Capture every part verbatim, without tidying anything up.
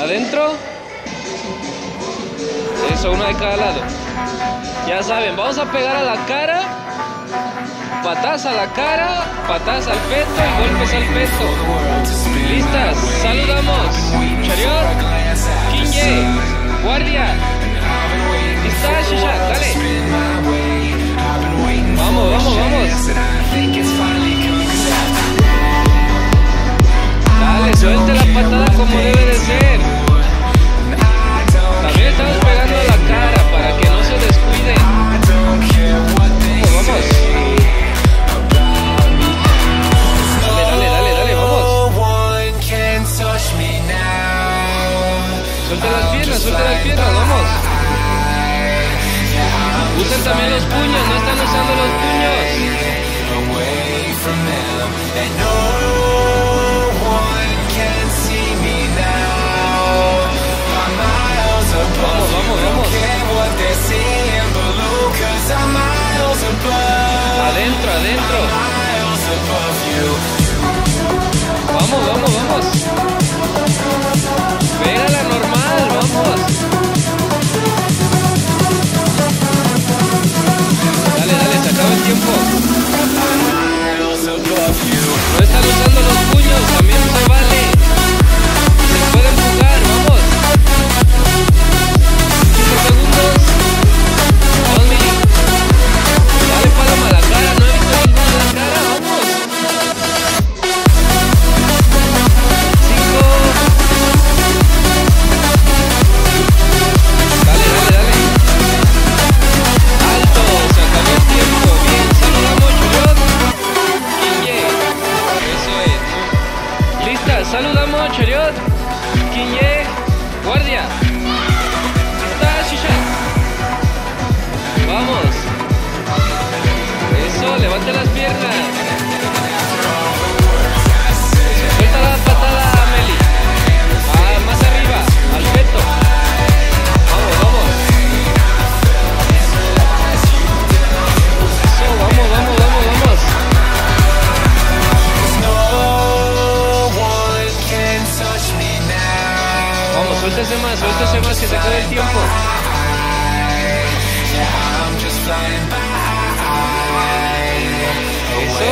Adentro. Eso, uno de cada lado. Ya saben, vamos a pegar a la cara. Patas a la cara, patas al peto y golpes al peto. ¿Listas? Saludamos. Chariot, Kinye, Guardia. ¿Lista, Shisha? Dale. Vamos, vamos, vamos. Dale, suelte la patada como debe de ser. También estamos pegando a la cara para que no se descuide. Vamos, vamos. Dale, dale, dale, dale, vamos. Suelta las piernas, suelta las piernas, vamos. Usen también los puños, no están usando los puños. Vamos, vamos, vamos. Adentro, adentro. Vamos, vamos, vamos. Pégala normal, vamos. Dale, dale, se acaba el tiempo. No están usando los puños, también se vale. Se pueden jugar, vamos. quince segundos. Only. Dale paloma a la cara, no he visto ninguna en la cara, vamos. cinco. Dale, dale, dale. Alto, se acabó el tiempo. Bien, saludamos, Chariot. Kinye. Eso es. Lista, saludamos, Chariot. Kinye. Guardia. Vamos. Eso, levante las piernas. Suelta la patada, Meli. Ah, más arriba, al peto. Vamos, vamos. Eso, vamos, vamos, vamos, vamos. Vamos, suéltese más, suéltese más, que se acabe el tiempo. Eso.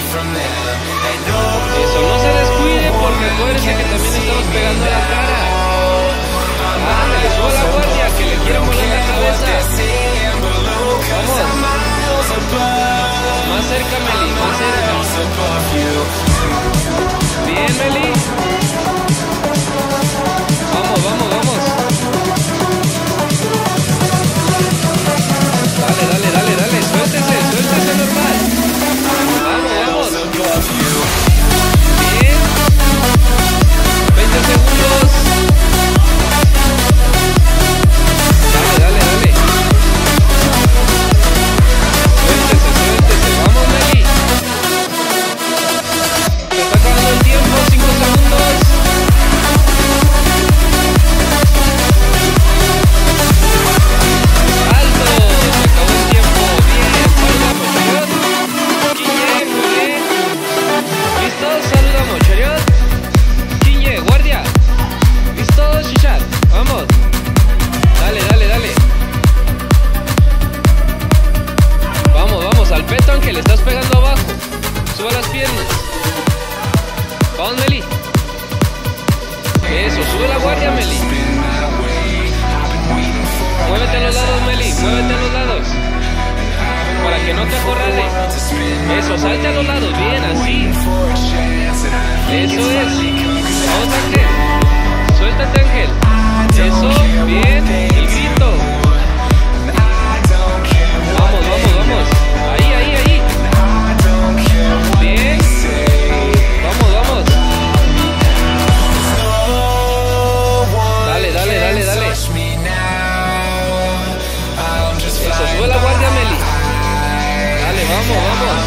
Eso, no se descuide porque acuérdense que también estamos pegando a la cara. Ándale, suba la guardia que le quiero volar la cabeza. Vamos. Más cerca, Meli, más cerca. Bien, Meli. Vamos, vamos, vamos. Dale, dale, dale, dale, suéltese, suéltese normal. Vamos, vamos. Bien. veinte segundos. Dale, dale, dale. Suéltese, suéltese. Vamos, Meli. Se está acabando el tiempo, cinco segundos. Vamos. Dale, dale, dale. Vamos, vamos, al peto, Ángel, estás pegando abajo. Suba las piernas. Vamos, Meli. Eso, sube la guardia, Meli. Muévete a los lados, Meli, muévete a los lados. Para que no te acorrale. Eso, salte a los lados, bien, así. Eso es. Vamos, Ángel. Suéltate, Ángel. Eso, bien, el grito. Vamos, vamos, vamos. Ahí, ahí, ahí. Bien. Vamos, vamos. Dale, dale, dale, dale. Eso, sube la guardia, Meli. Dale, vamos, vamos.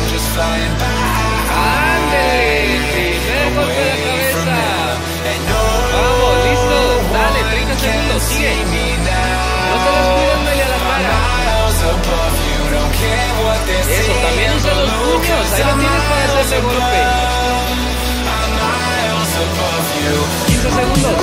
Ándale, primer golpe de la cabeza. Vamos, listo. Dale, treinta segundos, sigue. No te descuides, Meli, a la cara. Eso, también usa los puños. Ahí lo tienes para hacerle golpe. quince segundos.